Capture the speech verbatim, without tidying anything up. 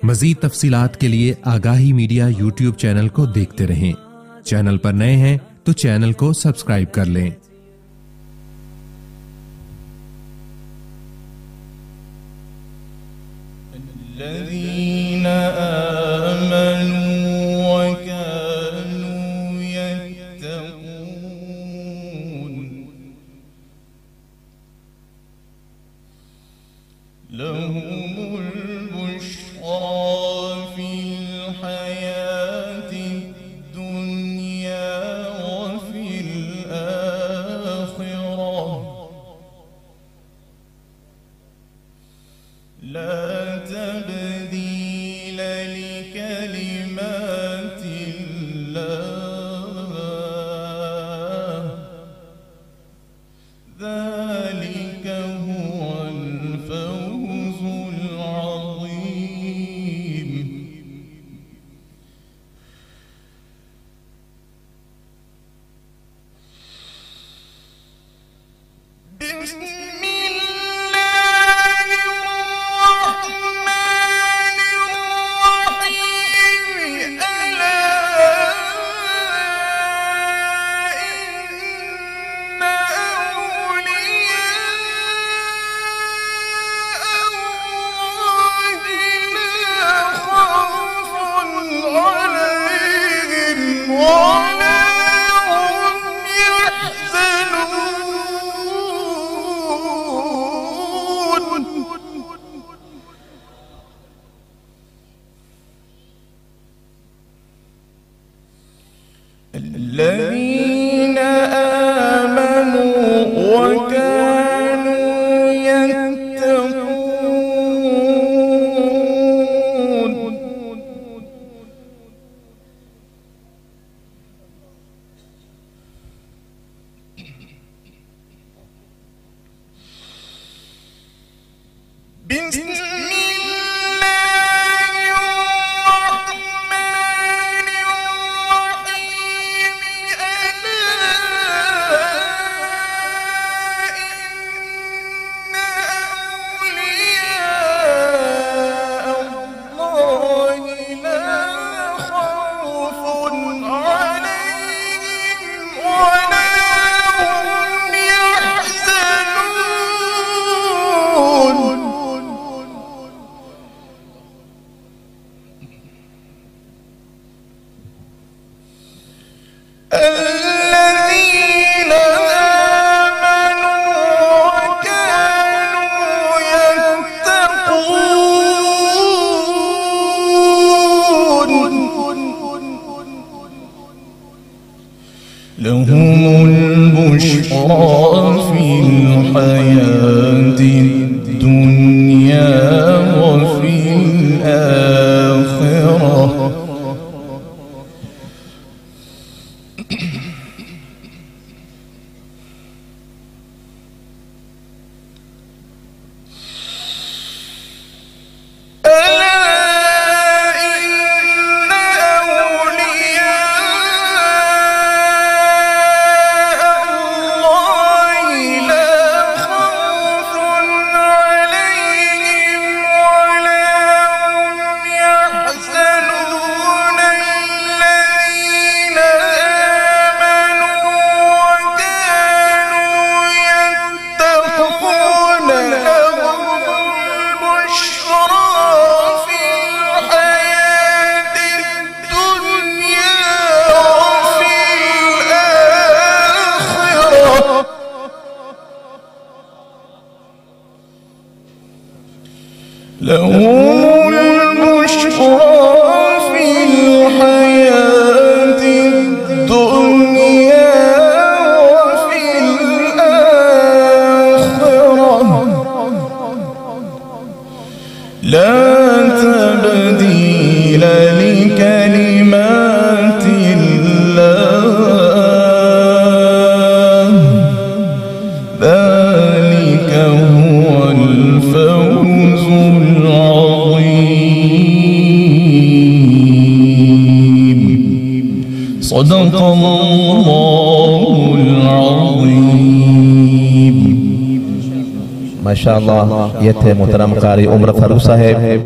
मजीद तफसीलात के लिए आगाही मीडिया यूट्यूब चैनल को देखते रहें। चैनल पर नए हैं तो चैनल को सब्सक्राइब कर लें। الذين آمنوا وكانوا يتقون بسم لهم البشرى في الحياة الدنيا وفي الآخرة لهم البشرى في الحياة الدنيا وفي الآخرة لا تبديل لكلمات الله ذلك هو الفوز العظيم. صدق الله العظيم. माशाअल्लाह ये थे मोहतरम कारी उमर फारूक साहब।